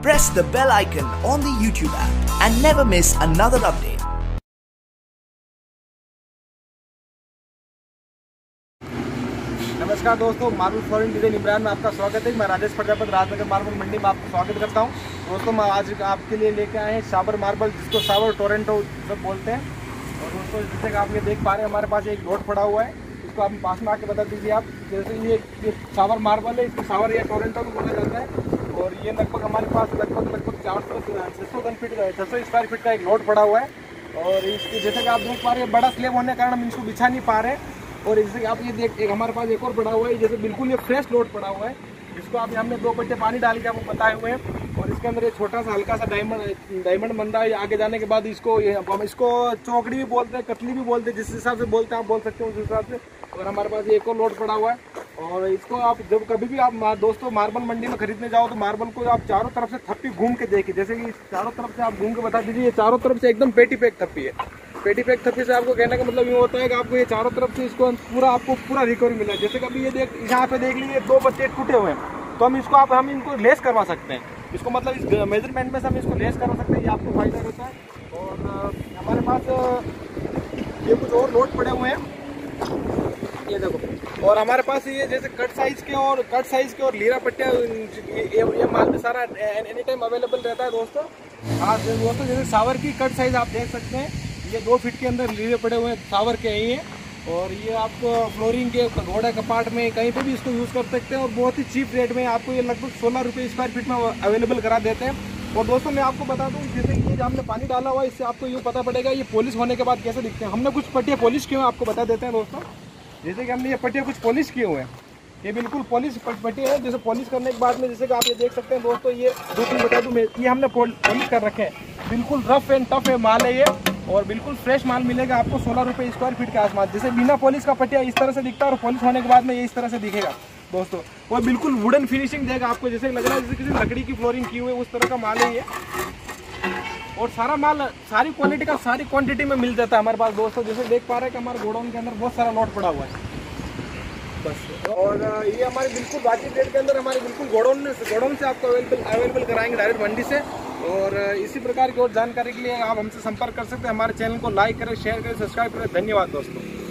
press the bell icon on the YouTube app and never miss another update. नमस्कार दोस्तों, marble flooring design Imran में आपका स्वागत है। मैं राजेश प्रजापति राजनगर मार्बल मंडी में आपका स्वागत करता हूं। दोस्तों, मैं आज आपके लिए लेके आए हैं शावर मार्बल, जिसको शावर टोरंटो सब बोलते हैं। और दोस्तों, जैसे कि आप ये देख पा रहे हैं, हमारे पास एक लोड पड़ा हुआ है। इसको आप पास में आके बता दीजिए आप। जैसे ये शावर मार्बल है, इसको शावर या टोरंटो भी बोला जाता है। और ये लगभग हमारे पास लगभग 600 स्क्वायर फीट का एक लोड पड़ा हुआ है। और इसके जैसे कि आप देख पा रहे हैं, बड़ा स्लैब होने के कारण हम इसको बिछा नहीं पा रहे। और जैसे कि आप ये देख, एक हमारे पास एक और पड़ा हुआ है, जैसे बिल्कुल ये फ्रेश लोड पड़ा हुआ है, जिसको आप हमने 2 बट्टे पानी डाल के आपको बताए हुए हैं। और इसके अंदर ये छोटा सा हल्का सा डायमंड बन रहा है। आगे जाने के बाद इसको चौकड़ी भी बोलते हैं, कतली भी बोलते हैं, जिस हिसाब से बोलते हैं आप बोल सकते हो उस हिसाब से। और हमारे पास एक और लोड पड़ा हुआ है। और इसको आप जब कभी भी आप दोस्तों मार्बल मंडी में खरीदने जाओ तो मार्बल को आप चारों तरफ से थप्पी घूम के देखिए। जैसे कि चारों तरफ से आप घूम के बता दीजिए, ये चारों तरफ से एकदम पेटी पैक थप्पी है। पेटी पैक थप्पी से आपको कहने का मतलब ये होता है कि आपको ये चारों तरफ से इसको पूरा रिकवरी मिला है। जैसे कभी ये यहाँ पे देख लीजिए, 2 बच्चे टूटे हुए हैं, तो हम इनको लेस करवा सकते हैं। इसको मतलब इस मेजरमेंट में से हम इसको लेस करवा सकते हैं, ये आपको फायदा रहता है। और हमारे पास ये कुछ और लोड पड़े हुए हैं, ये देखो। और हमारे पास ये जैसे कट साइज के और लीरा पट्टियाँ, ये माल में सारा एनी टाइम अवेलेबल रहता है दोस्तों। हाँ दोस्तों, जैसे शावर की कट साइज आप देख सकते हैं, ये 2 फीट के अंदर लीरे पड़े हुए हैं, शावर के ही हैं। और ये आपको फ्लोरिंग के घोड़ा कपाट में कहीं पे भी इसको यूज़ कर सकते हैं। और बहुत ही चीप रेट में आपको ये लगभग 16 रुपये स्क्वायर फीट में अवेलेबल करा देते हैं। और दोस्तों, मैं आपको बता दूं, जैसे ये हमने पानी डाला हुआ है, इससे आपको ये पता पड़ेगा ये पॉलिश होने के बाद कैसे दिखते हैं। हमने कुछ पट्टियाँ पॉलिश किए हुए आपको बता देते हैं दोस्तों। जैसे कि हमने ये पट्टियाँ कुछ पॉलिश किए हुए हैं, ये बिल्कुल पॉलिश पट्टियाँ हैं। जैसे पॉलिश करने के बाद में, जैसे कि आप ये देख सकते हैं दोस्तों, ये दूसरी बता दूँ, ये हमने पॉलिश कर रखे हैं। बिल्कुल रफ एंड टफ है माल है ये, और बिल्कुल फ्रेश माल मिलेगा आपको 16 रुपये स्क्वायर फीट के आसपास। जैसे बिना पॉलिश का पट्टिया इस तरह से दिखता है, और पॉलिश होने के बाद में ये इस तरह से दिखेगा दोस्तों। और बिल्कुल वुडन फिनिशिंग देगा आपको, जैसे लग रहा है जैसे किसी लकड़ी की फ्लोरिंग की हुई है, उस तरह का माल है ये। और सारा माल सारी क्वालिटी का सारी क्वांटिटी में मिल जाता है हमारे पास दोस्तों। जैसे देख पा रहे हैं कि हमारे गोडाउन के अंदर बहुत सारा लॉट पड़ा हुआ है बस। और ये हमारे बिल्कुल बाकी रेट के अंदर हमारे बिल्कुल गोडाउन से आपको अवेलेबल कराएंगे डायरेक्ट मंडी से। और इसी प्रकार की और जानकारी के लिए आप हमसे संपर्क कर सकते हैं। हमारे चैनल को लाइक करें, शेयर करें, सब्सक्राइब करें। धन्यवाद दोस्तों।